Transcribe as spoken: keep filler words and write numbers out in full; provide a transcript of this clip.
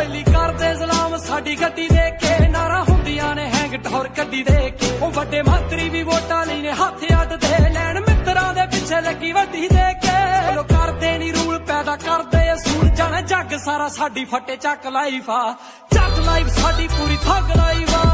ਪਹਿਲੀ ਕਰਦੇ ਸਲਾਮ ਸਾਡੀ ਗੱਡੀ ਦੇ ਕੇ ਨਾਰਾ ਹੁੰਦੀਆਂ ਨੇ ਹੈਂਗ ਟੌਰ ਗੱਡੀ ਦੇ ਕੇ ਉਹ ਵੱਡੇ ਮੰਤਰੀ ਵੀ ਵੋਟਾਂ ਲਈ ਨੇ ਹੱਥ ਅੱਡਦੇ ਲੈਣ ਮਿੱਤਰਾਂ ਦੇ ਪਿੱਛੇ ਲੱਗੀ ਵੱਡੀ ਦੇ ਕੇ ਲੋ ਕਰਦੇ ਨੀ ਰੂਲ ਪੈਦਾ ਕਰਦੇ ਅਸੂਲ ਜਾਣੇ ਜੱਗ ਸਾਰਾ ਸਾਡੀ ਫੱਟੇ ਚੱਕ ਲਾਈਫ ਆ ਚੱਕ ਲਾਈਫ ਸਾਡੀ ਪੂਰੀ ਠੱਗ ਲਾਈਫ ਆ